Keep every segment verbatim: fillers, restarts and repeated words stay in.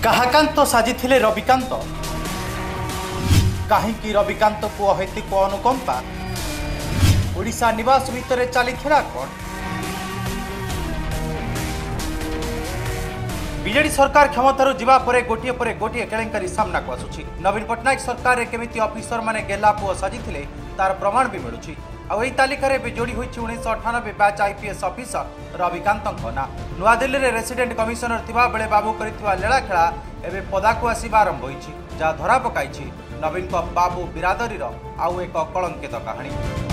काहाकांत साजिथिले रविकांत काहींकि रविकांत को अहैतिक अनुकंपा ओडिशा निवास भितर चलीथिला कोन बीजेडी सरकार क्षमतार जीवा परे गोटिए परे गोटिए केलेंकारी सामना को आसुछि। नवीन पटनायक सरकार रे केमिति ऑफिसर माने गेला पुओ साजिथिले तार प्रमाण भी मिलुछि। आ एही तालिका रे जोड़ी होइछि उन्नीस अठानबे बैच आईपीएस ऑफिसर रविकांत ना नुआ दिल्ली रे रेसिडेंट कमिशनर थिबा बेले बाबू करिथिबा लेला खेला एबे पदाकु आसीबा आरंभ होइछि, जा धरा पकाइछि नवीन को बाबू बिरादरी रो आउ एक कलंकित कहानी।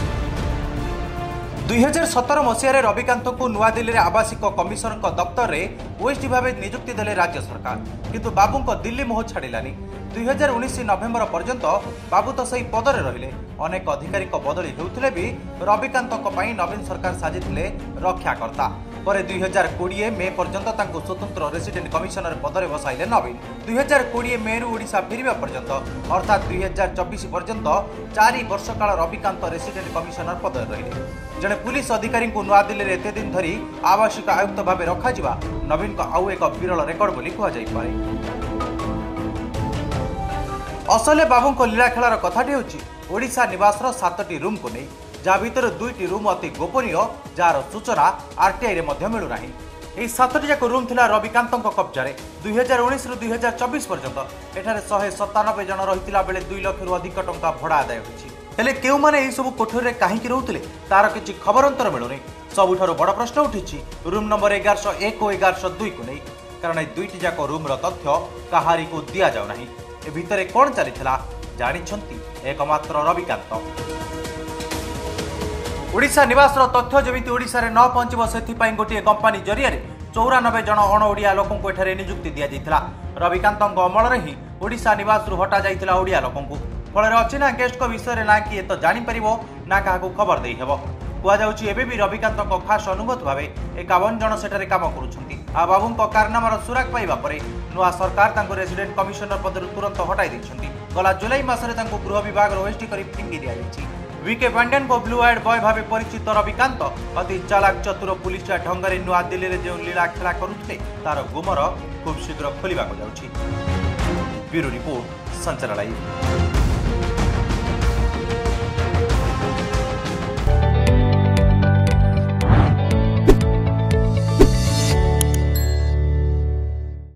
दुई हजार सतर मसीह रविकांत को नुआ दिल्ली आवासिक कमिशनर दफ्तर में ओएसडी भाव नियुक्ति देले राज्य सरकार, किंतु बाबू को दिल्ली मोह छाड़िलानी। दुई हजार उन्नीस नवेम्बर पर्यंत बाबू तो सही पदरे रहिले। अनेक अधिकारी बदली होउथिले भी रविकांत नवीन सरकार साजिथिले रक्षाकर्ता। पर दुई हजार कोड़े मे पर्यंत तांको स्वतंत्र रेसिडेंट कमिशनर पदरे बसाइले नवीन। दुई हजार कोड़े मे रु ओडिशा फेरिबा पर्यंत अर्थात दुई हजार चौबीस पर्यंत चारि वर्ष काल रविकांत रेसिडेंट कमिशनर पदरे रहिले। जड़े पुलिस अधिकारी को नुआ दिल्ली रे एते दिन धरी आवासिक आयुक्त भाव रखा नवीन को आउ एक विरल रेकर्ड बोली कहुई। असले बाबू को लीला खेलार कथाटी होछि ओडिशा निवास सातटी रूम को नहीं, जहाँ भीतर दुईटी रूम अति गोपनीय, जार सूचना आरटीआई रे मध्य मिलू नाही। एही सातटी जाक रूम थिला रविकांत कब्जा रे। दुई हजार उन्नीस रु दुई हजार चौबीस पर्यंत एठारे शहे सतानबे जन रहितिला बेले दुई लाख रु अधिक टंका भड़ा आदाय होछि। हेले केउ माने एही सब कोठरी रे काहींकि रहउथिले तार किछि खबर अंतर मिलुनी। सबुठारु बड़ प्रश्न उठिछि रूम नंबर एगार सौ एक और एगार सौ दुई को नहीं, कारण ए दुईटी जाक रूम रो तथ्य काहारी को दिया जाउ नाही। ए भितरे कोन चलिथिला जानिछंती एकमात्र रविकांत। ओडिशा निवास तथ्य जमिति ओडिशा रे न पहुंचब सेथिपाई गोटे कंपानी जरिया चौरानबे जन अण ओडिया लोकों को एठारे नियुक्ति दिया जाइथिला। रविकांत अमल रे ही ओडिशा निवास रु हटा जाइथिला ओडिया लोकों को। फल अचिना गेस्ट को विषय ना किए तो जानी परिबो ना काहाकू खबर देई हेबो। कुआ जाउछि एबे भी रविकांत को खास अनुभूत भावे इक्यावन जन सेठारे काम करूछंती। आ बाबू को कारनामार सुराग पाइबा परे नुआ सरकार तांको रेसिडेंट कमिशनर पदरु तुरंत हटाई दैछंती। गला जुलाई मासरे तांको गृह विभाग ओएसडी करी फिंगी दिया जाइछि। वीके पांड्यान को ब्लू आइड बॉय भावे परिचित रविकांत अति चालाक चतुर पुलिस ढंग से नुआ दिल्ली में जो लीला खेला करुते तार गुमर खूब शीघ्र खोलिबा को जाउछि। Bureau report Sanchar live.